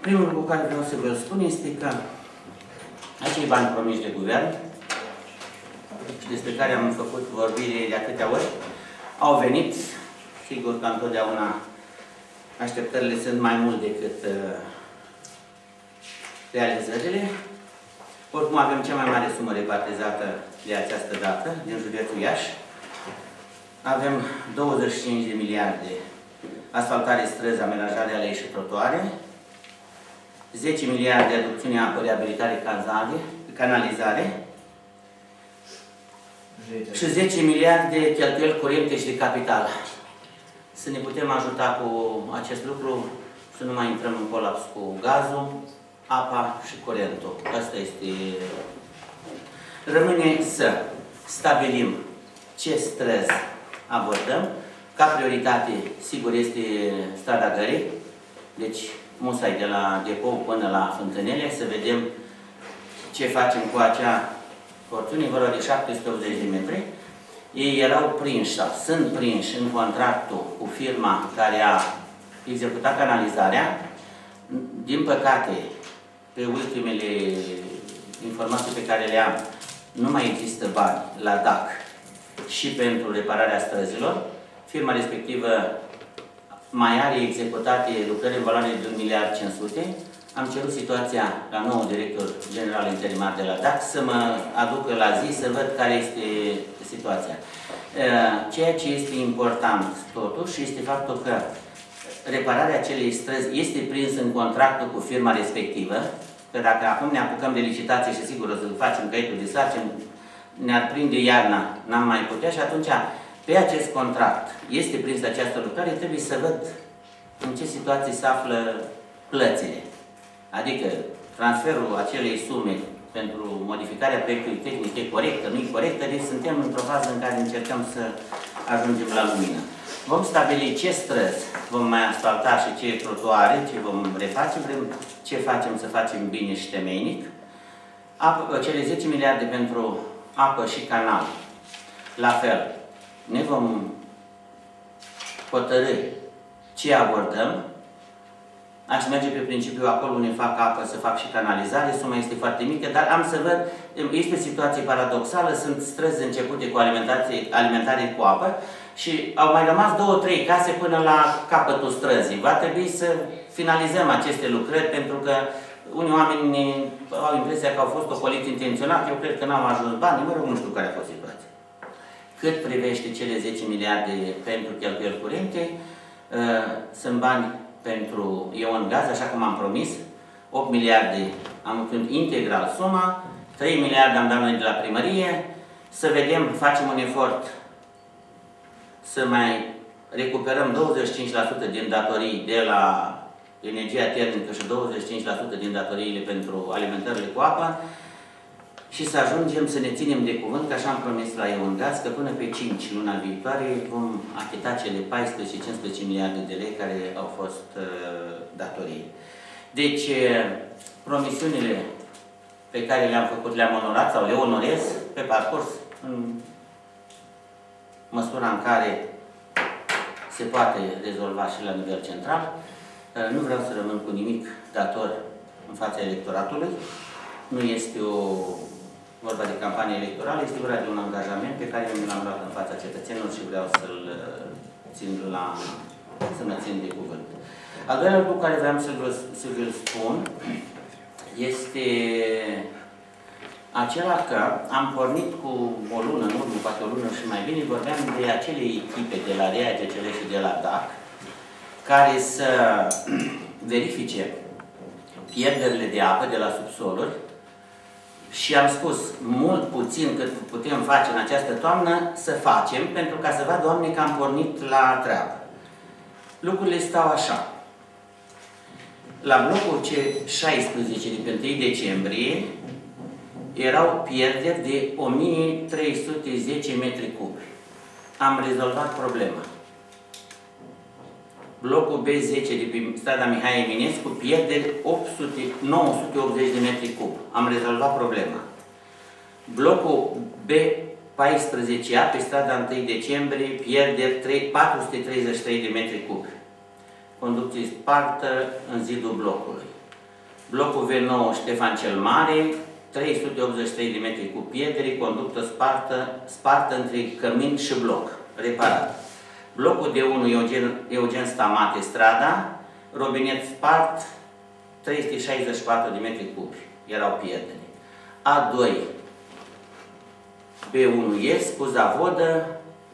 Primul lucru care vreau să vă spun este că acei bani promiși de guvern și despre care am făcut vorbire de atâtea ori, au venit. Sigur că întotdeauna așteptările sunt mai mult decât realizările. Oricum avem cea mai mare sumă repartizată de această dată din județul Iași. Avem 25 de miliarde asfaltare străzi, amenajare alei și trotuare, 10 miliarde adopțiune apă, reabilitare, canalizare și 10 miliarde cheltuieli curente și de capital. Să ne putem ajuta cu acest lucru, să nu mai intrăm în colaps cu gazul, apa și curentul. Asta este. Rămâne să stabilim ce străzi abordăm. Ca prioritate, sigur, este strada Gării. Deci, musai de la depou până la Fântânele, să vedem ce facem cu acea porțiune, vorba de 780 de metri. Ei erau prinși, sau sunt prinși în contractul cu firma care a executat canalizarea. Din păcate, pe ultimele informații pe care le am, nu mai există bani la DAC și pentru repararea străzilor. Firma respectivă mai are executate lucrări în valoare de 1,5 miliard. Am cerut situația la nou director general interimar de la DAC să mă aducă la zi să văd care este situația. Ceea ce este important totuși este faptul că repararea acelei străzi este prins în contractul cu firma respectivă, că dacă acum ne apucăm de licitație și sigur o să facem caietul de sarcini, ne-ar prinde iarna, n-am mai putea și atunci pe acest contract este prins această lucrare, trebuie să văd în ce situație se află plățile. Adică transferul acelei sume pentru modificarea proiectului tehnic e corectă, nu e corectă, deci suntem într-o fază în care încercăm să ajungem la lumină. Vom stabili ce străzi vom mai asfalta și ce trotuare, ce vom reface, vrem ce facem să facem bine și temeinic. Cele 10 miliarde pentru apă și canal, la fel, ne vom hotărâ ce abordăm. Aș merge pe principiu acolo unde fac apă să fac și canalizare, suma este foarte mică, dar am să văd, este o situație paradoxală, sunt străzi începute cu alimentare cu apă și au mai rămas 2-3 case până la capătul străzii. Va trebui să finalizăm aceste lucrări pentru că unii oameni au impresia că au fost ocoliți intenționat, eu cred că n-au ajuns bani, mă rog, nu știu care a fost situația. Cât privește cele 10 miliarde pentru cheltuieli curente, sunt bani pentru Ion Gaz, așa cum am promis, 8 miliarde am obținut integral suma, 3 miliarde am dat noi de la primărie, să vedem, facem un efort să mai recuperăm 25% din datorii de la energia termică și 25% din datoriile pentru alimentările cu apă și să ajungem să ne ținem de cuvânt, că așa am promis la Ion Gaz, că până pe 5 luna viitoare vom achita cele 14-15 miliarde de lei care au fost datorii. Deci, promisiunile pe care le-am făcut, le-am onorat sau le onorez pe parcurs, în măsura în care se poate rezolva și la nivel central. Nu vreau să rămân cu nimic dator în fața electoratului. Nu este o vorba de campanie electorală, este vorba de un angajament pe care mi l-am luat în fața cetățenilor și vreau să mă țin de cuvânt. Al doilea lucru care vreau să vă spun este acela că am pornit cu o lună, în urmă, poate o lună și mai bine, vorbeam de acele echipe de la REA-GCL și de la DAC care să verifice pierderile de apă de la subsoluri și am spus, mult puțin cât putem face în această toamnă, să facem, pentru ca să vadă oamenii că am pornit la treabă. Lucrurile stau așa. La blocul C16 de pe 1 decembrie erau pierderi de 1310 metri cubi. Am rezolvat problema. Blocul B10 de pe strada Mihai Eminescu, pierderi 980 de metri cub. Am rezolvat problema. Blocul B14A pe strada 1 decembrie, pierderi 433 de metri cub. Conducție spartă în zidul blocului. Blocul V9 Ștefan cel Mare, 383 de metri cu piedre, conductă spartă între cămin și bloc, reparat. Blocul D1 Eugen Stamate Strada, robinet spart, 364 de metri cubi, erau pierderi. A2 B1 S, cu zavodă,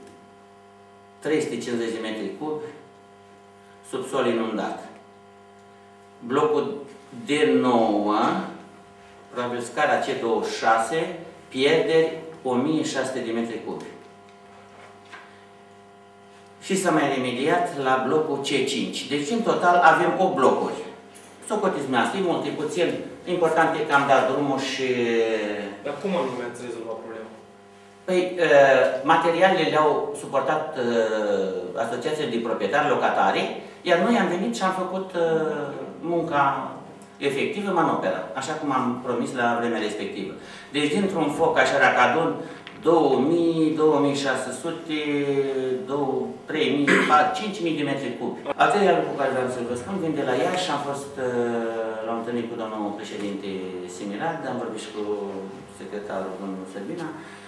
350 de metri cubi, subsol inundat. Blocul D9, probabil scara C26, pierderi 1600 de metri cubi. Și să mai remediat la blocul C5. Deci, în total, avem 8 blocuri. Socotiți asta, e mult, e puțin. Important e că am dat drumul și... Dar cum anume ați rezolvat problema? Păi, materialele le-au suportat asociațiile de proprietari locatari, iar noi am venit și am făcut munca efectivă, manopera, așa cum am promis la vremea respectivă. Deci, dintr-un foc așa Racadon, 2000, 2600, 3000, 5000 de metri cubi. Al treilea lucru care vreau să vă spun, vin de la Iași și am fost la întâlnit cu domnul președinte Similar, am vorbit și cu secretarul domnul Sărbina.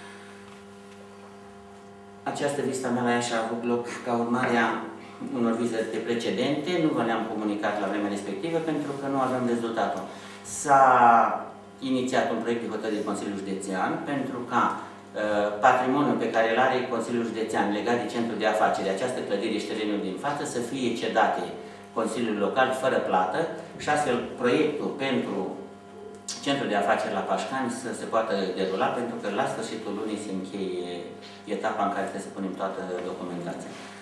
Această vizită mea la Iași a avut loc ca urmare a unor vizite precedente, nu vă le-am comunicat la vremea respectivă pentru că nu avem rezultatul. S-a inițiat un proiect de hotărâre de Consiliul Județean pentru ca patrimoniul pe care îl are Consiliul Județean legat de centrul de afaceri, această clădire și terenul din față, să fie cedate Consiliului Local fără plată și astfel proiectul pentru centrul de afaceri la Pașcani să se poată derula, pentru că la sfârșitul lunii se încheie etapa în care trebuie să punem toată documentația.